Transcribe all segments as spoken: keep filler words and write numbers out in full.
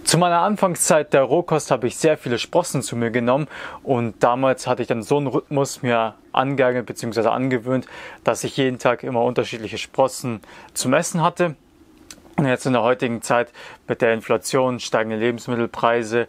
Zu meiner Anfangszeit der Rohkost habe ich sehr viele Sprossen zu mir genommen und damals hatte ich dann so einen Rhythmus mir angeeignet bzw. angewöhnt, dass ich jeden Tag immer unterschiedliche Sprossen zum Essen hatte. Und jetzt in der heutigen Zeit mit der Inflation, steigenden Lebensmittelpreise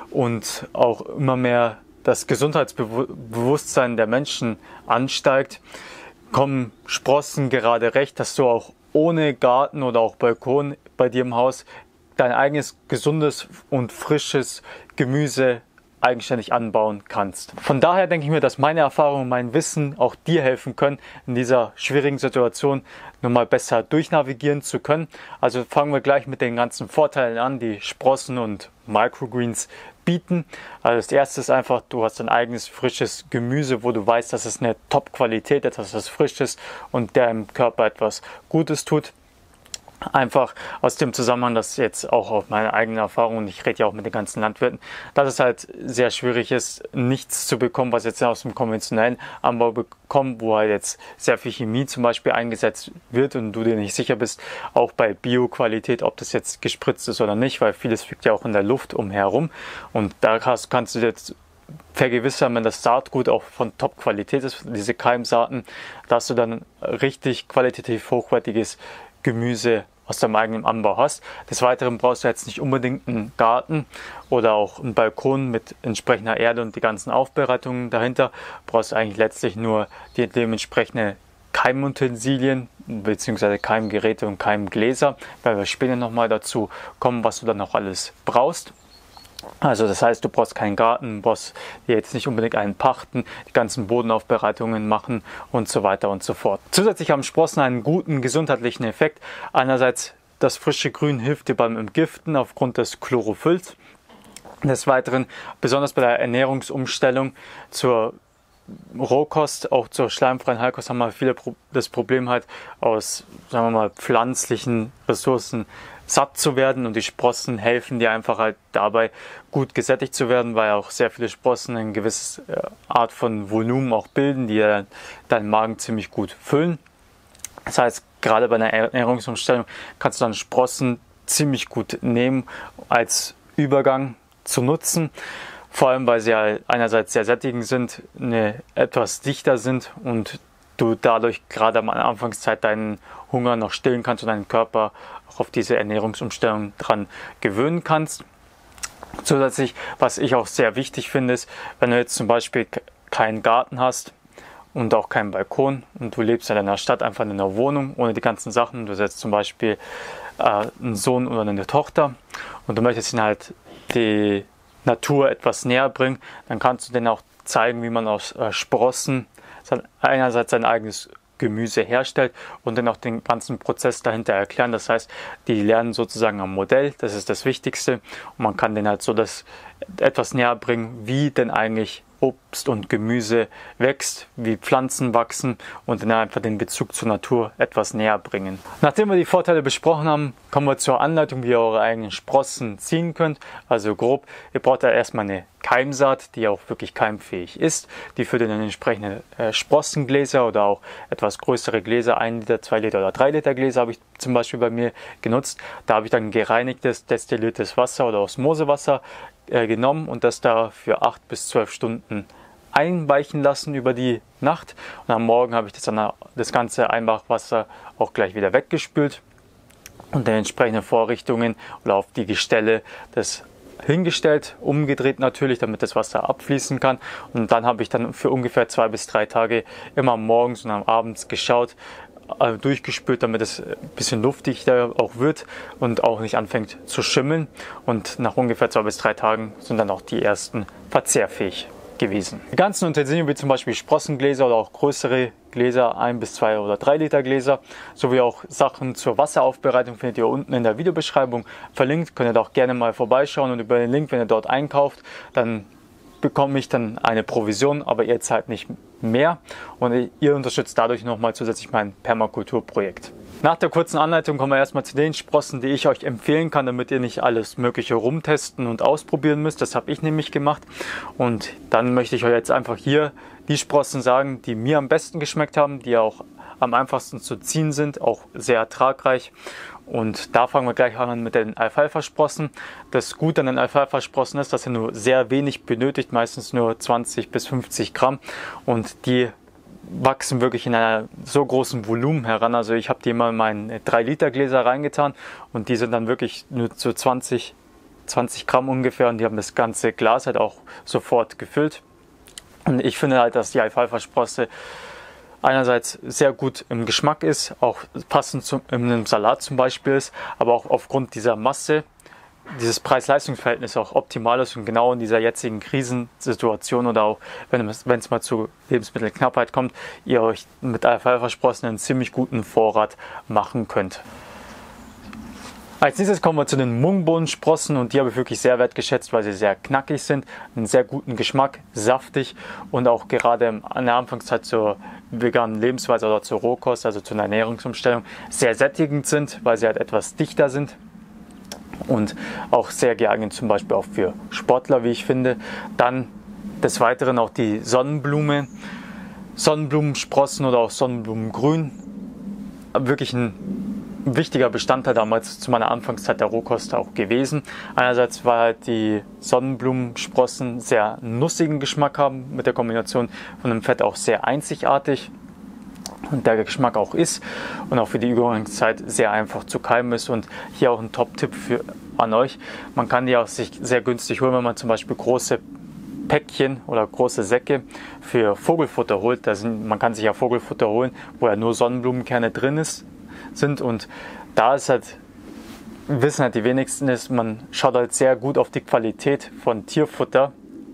und auch immer mehr das Gesundheitsbewusstsein der Menschen ansteigt, kommen Sprossen gerade recht, dass du auch ohne Garten oder auch Balkon bei dir im Haus dein eigenes gesundes und frisches Gemüse eigenständig anbauen kannst. Von daher denke ich mir, dass meine Erfahrungen und mein Wissen auch dir helfen können, in dieser schwierigen Situation nochmal besser durchnavigieren zu können. Also fangen wir gleich mit den ganzen Vorteilen an, die Sprossen und Microgreens bieten. Also das erste ist einfach, du hast dein eigenes frisches Gemüse, wo du weißt, dass es eine Top-Qualität, etwas was Frisches und deinem Körper etwas Gutes tut. Einfach aus dem Zusammenhang, dass jetzt auch auf meine eigene Erfahrung, und ich rede ja auch mit den ganzen Landwirten, dass es halt sehr schwierig ist, nichts zu bekommen, was jetzt aus dem konventionellen Anbau bekommt, wo halt jetzt sehr viel Chemie zum Beispiel eingesetzt wird und du dir nicht sicher bist, auch bei Bio-Qualität, ob das jetzt gespritzt ist oder nicht, weil vieles fliegt ja auch in der Luft umherum und da kannst, kannst du jetzt vergewissern, wenn das Saatgut auch von Top-Qualität ist, diese Keimsaaten, dass du dann richtig qualitativ hochwertiges Gemüse aus deinem eigenen Anbau hast. Des Weiteren brauchst du jetzt nicht unbedingt einen Garten oder auch einen Balkon mit entsprechender Erde und die ganzen Aufbereitungen dahinter. Du brauchst eigentlich letztlich nur die dementsprechende Keimutensilien bzw. Keimgeräte und Keimgläser, weil wir später nochmal dazu kommen, was du dann noch alles brauchst. Also das heißt, du brauchst keinen Garten, du brauchst jetzt nicht unbedingt einen pachten, die ganzen Bodenaufbereitungen machen und so weiter und so fort. Zusätzlich haben Sprossen einen guten gesundheitlichen Effekt. Einerseits das frische Grün hilft dir beim Entgiften aufgrund des Chlorophylls. Des Weiteren, besonders bei der Ernährungsumstellung zur Rohkost, auch zur schleimfreien Heilkost, haben wir viele das Problem halt aus, sagen wir mal, pflanzlichen Ressourcen satt zu werden und die Sprossen helfen dir einfach halt dabei gut gesättigt zu werden, weil auch sehr viele Sprossen eine gewisse Art von Volumen auch bilden, die ja deinen Magen ziemlich gut füllen. Das heißt, gerade bei einer Ernährungsumstellung kannst du dann Sprossen ziemlich gut nehmen als Übergang zu nutzen. Vor allem, weil sie ja einerseits sehr sättigend sind, eine, etwas dichter sind und du dadurch gerade am Anfangszeit deinen Hunger noch stillen kannst und deinen Körper auch auf diese Ernährungsumstellung dran gewöhnen kannst. Zusätzlich, was ich auch sehr wichtig finde, ist, wenn du jetzt zum Beispiel keinen Garten hast und auch keinen Balkon und du lebst in deiner Stadt einfach in einer Wohnung ohne die ganzen Sachen, du setzt zum Beispiel äh, einen Sohn oder eine Tochter und du möchtest ihnen halt die Natur etwas näher bringen, dann kannst du denen auch zeigen, wie man aus äh, Sprossen einerseits sein eigenes Gemüse herstellt und dann auch den ganzen Prozess dahinter erklären. Das heißt, die lernen sozusagen am Modell, das ist das Wichtigste und man kann denen halt so das etwas näher bringen, wie denn eigentlich Obst und Gemüse wächst, wie Pflanzen wachsen und dann einfach den Bezug zur Natur etwas näher bringen. Nachdem wir die Vorteile besprochen haben, kommen wir zur Anleitung, wie ihr eure eigenen Sprossen ziehen könnt. Also grob, ihr braucht da erstmal eine Keimsaat, die auch wirklich keimfähig ist. Die führt in entsprechende äh, Sprossengläser oder auch etwas größere Gläser, ein Liter, zwei Liter oder drei Liter Gläser habe ich zum Beispiel bei mir genutzt. Da habe ich dann gereinigtes, destilliertes Wasser oder Osmosewasser äh, genommen und das da für acht bis zwölf Stunden einweichen lassen über die Nacht. Und am Morgen habe ich das, dann, das ganze Einweichwasser auch gleich wieder weggespült und dann entsprechende Vorrichtungen oder auf die Gestelle des hingestellt, umgedreht natürlich, damit das Wasser abfließen kann. Und dann habe ich dann für ungefähr zwei bis drei Tage immer morgens und am Abend geschaut, äh, durchgespült, damit es ein bisschen luftiger auch wird und auch nicht anfängt zu schimmeln. Und nach ungefähr zwei bis drei Tagen sind dann auch die ersten verzehrfähig gewesen. Die ganzen Utensilien wie zum Beispiel Sprossengläser oder auch größere Gläser, ein bis zwei oder drei Liter Gläser, sowie auch Sachen zur Wasseraufbereitung findet ihr unten in der Videobeschreibung verlinkt. Könnt ihr da auch gerne mal vorbeischauen und über den Link, wenn ihr dort einkauft, dann bekomme ich dann eine Provision, aber ihr zahlt nicht mehr und ihr unterstützt dadurch nochmal zusätzlich mein Permakulturprojekt. Nach der kurzen Anleitung kommen wir erstmal zu den Sprossen, die ich euch empfehlen kann, damit ihr nicht alles Mögliche rumtesten und ausprobieren müsst. Das habe ich nämlich gemacht. Und dann möchte ich euch jetzt einfach hier die Sprossen sagen, die mir am besten geschmeckt haben, die auch am einfachsten zu ziehen sind, auch sehr ertragreich Und da fangen wir gleich an mit den Alfalfa-Sprossen. Das Gute an den Alfalfa-Sprossen ist, dass er nur sehr wenig benötigt, meistens nur zwanzig bis fünfzig Gramm. Und die wachsen wirklich in einer so großen Volumen heran. Also ich habe die immer in meine drei Liter Gläser reingetan und die sind dann wirklich nur so zwanzig Gramm ungefähr und die haben das ganze Glas halt auch sofort gefüllt. Und ich finde halt, dass die Alfalfa-Sprosse einerseits sehr gut im Geschmack ist, auch passend zum, in einem Salat zum Beispiel ist, aber auch aufgrund dieser Masse, dieses Preis-Leistungs-Verhältnis auch optimal ist und genau in dieser jetzigen Krisensituation oder auch wenn es, wenn es mal zu Lebensmittelknappheit kommt, ihr euch mit Alfalfa-Sprossen einen ziemlich guten Vorrat machen könnt. Als nächstes kommen wir zu den Mungbohnensprossen und die habe ich wirklich sehr wertgeschätzt, weil sie sehr knackig sind, einen sehr guten Geschmack, saftig und auch gerade an der Anfangszeit zur veganen Lebensweise oder zur Rohkost, also zur Ernährungsumstellung, sehr sättigend sind, weil sie halt etwas dichter sind und auch sehr geeignet zum Beispiel auch für Sportler, wie ich finde. Dann des Weiteren auch die Sonnenblume, Sonnenblumensprossen oder auch Sonnenblumengrün, wirklich ein wichtiger Bestandteil damals zu meiner Anfangszeit der Rohkost auch gewesen. Einerseits, weil halt die Sonnenblumensprossen sehr nussigen Geschmack haben, mit der Kombination von dem Fett auch sehr einzigartig und der Geschmack auch ist und auch für die Übergangszeit sehr einfach zu keimen ist. Und hier auch ein Top-Tipp für an euch. Man kann die auch sich sehr günstig holen, wenn man zum Beispiel große Päckchen oder große Säcke für Vogelfutter holt. Da sind, man kann sich ja Vogelfutter holen, wo ja nur Sonnenblumenkerne drin ist. sind und da ist halt, wissen halt die wenigsten ist, man schaut halt sehr gut auf die Qualität von Tierfutter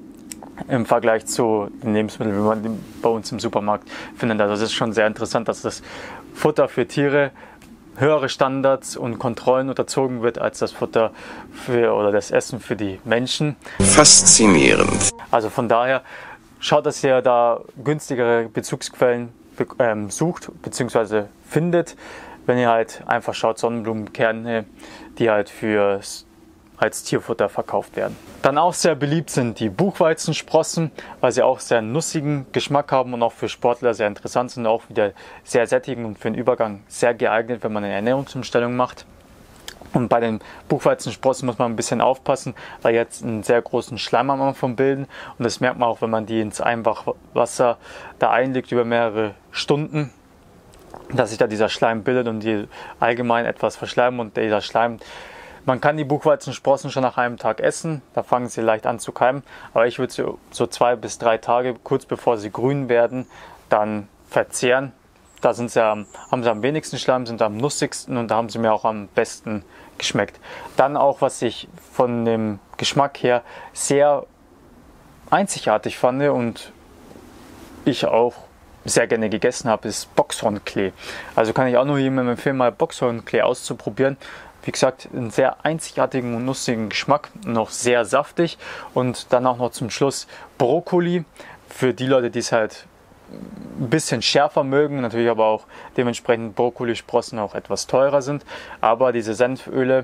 im Vergleich zu den Lebensmitteln, wie man bei uns im Supermarkt findet. Also es ist schon sehr interessant, dass das Futter für Tiere höhere Standards und Kontrollen unterzogen wird als das Futter für oder das Essen für die Menschen. Faszinierend. Also von daher schaut, dass ihr da günstigere Bezugsquellen ähm, sucht bzw. findet. Wenn ihr halt einfach schaut, Sonnenblumenkerne, die halt für, als Tierfutter verkauft werden. Dann auch sehr beliebt sind die Buchweizensprossen, weil sie auch sehr nussigen Geschmack haben und auch für Sportler sehr interessant sind, auch wieder sehr sättigend und für den Übergang sehr geeignet, wenn man eine Ernährungsumstellung macht. Und bei den Buchweizensprossen muss man ein bisschen aufpassen, weil jetzt einen sehr großen Schleim am Anfang bilden und das merkt man auch, wenn man die ins Einwachwasser da einlegt über mehrere Stunden, dass sich da dieser Schleim bildet und die allgemein etwas verschleimen und dieser Schleim, man kann die Buchweizensprossen schon nach einem Tag essen, da fangen sie leicht an zu keimen, aber ich würde sie so zwei bis drei Tage, kurz bevor sie grün werden, dann verzehren. Da sind sie am, haben sie am wenigsten Schleim, sind am nussigsten und da haben sie mir auch am besten geschmeckt. Dann auch, was ich von dem Geschmack her sehr einzigartig fand und ich auch sehr gerne gegessen habe, ist Boxhornklee. Also kann ich auch nur jemandem empfehlen, mal Boxhornklee auszuprobieren. Wie gesagt, einen sehr einzigartigen und nussigen Geschmack, noch sehr saftig und dann auch noch zum Schluss Brokkoli für die Leute, die es halt ein bisschen schärfer mögen, natürlich aber auch dementsprechend Brokkolisprossen auch etwas teurer sind, aber diese Senföle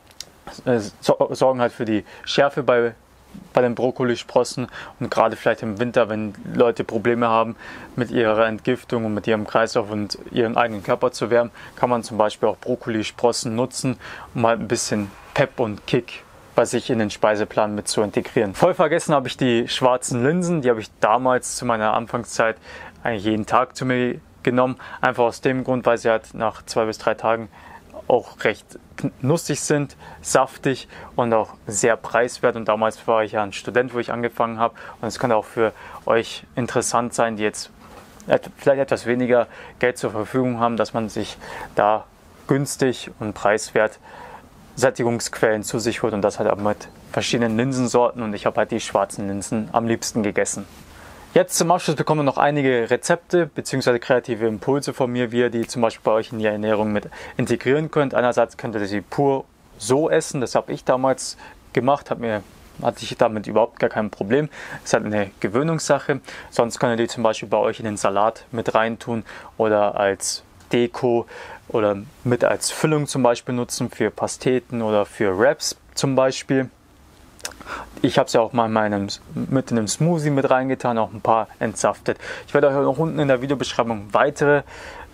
äh, sorgen halt für die Schärfe bei bei den Brokkolisprossen und gerade vielleicht im Winter, wenn Leute Probleme haben mit ihrer Entgiftung und mit ihrem Kreislauf und ihren eigenen Körper zu wärmen, kann man zum Beispiel auch Brokkolisprossen nutzen, um halt ein bisschen Pep und Kick bei sich in den Speiseplan mit zu integrieren. Voll vergessen habe ich die schwarzen Linsen, die habe ich damals zu meiner Anfangszeit eigentlich jeden Tag zu mir genommen, einfach aus dem Grund, weil sie halt nach zwei bis drei Tagen auch recht nussig sind, saftig und auch sehr preiswert. Und damals war ich ja ein Student, wo ich angefangen habe. Und es kann auch für euch interessant sein, die jetzt vielleicht etwas weniger Geld zur Verfügung haben, dass man sich da günstig und preiswert Sättigungsquellen zu sich holt und das halt auch mit verschiedenen Linsensorten. Und ich habe halt die schwarzen Linsen am liebsten gegessen. Jetzt zum Abschluss bekommen wir noch einige Rezepte bzw. kreative Impulse von mir, wie ihr die zum Beispiel bei euch in die Ernährung mit integrieren könnt. Einerseits könnt ihr sie pur so essen, das habe ich damals gemacht, hat mir, hatte ich damit überhaupt gar kein Problem. Das ist halt eine Gewöhnungssache. Sonst könnt ihr die zum Beispiel bei euch in den Salat mit reintun oder als Deko oder mit als Füllung zum Beispiel nutzen für Pasteten oder für Wraps zum Beispiel. Ich habe es ja auch mal in meinem, mit in einem Smoothie mit reingetan, auch ein paar entsaftet. Ich werde euch noch unten in der Videobeschreibung weitere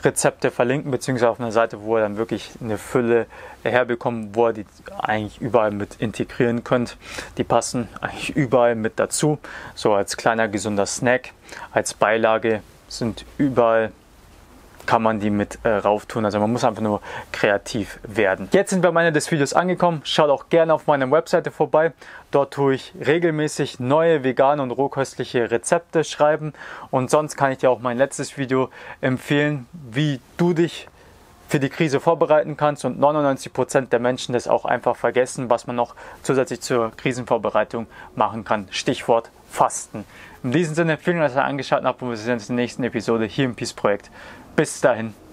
Rezepte verlinken, beziehungsweise auf einer Seite, wo ihr dann wirklich eine Fülle herbekommt, wo ihr die eigentlich überall mit integrieren könnt. Die passen eigentlich überall mit dazu, so als kleiner gesunder Snack, als Beilage sind überall, kann man die mit äh, rauf tun. Also man muss einfach nur kreativ werden. Jetzt sind wir am Ende des Videos angekommen. Schaut auch gerne auf meiner Webseite vorbei. Dort tue ich regelmäßig neue vegane und rohköstliche Rezepte schreiben. Und sonst kann ich dir auch mein letztes Video empfehlen, wie du dich für die Krise vorbereiten kannst. Und neunundneunzig Prozent der Menschen das auch einfach vergessen, was man noch zusätzlich zur Krisenvorbereitung machen kann. Stichwort Fasten. In diesem Sinne, vielen Dank, dass ihr angeschaut habt und wir sehen uns in der nächsten Episode hier im Peace Projekt. Bis dahin.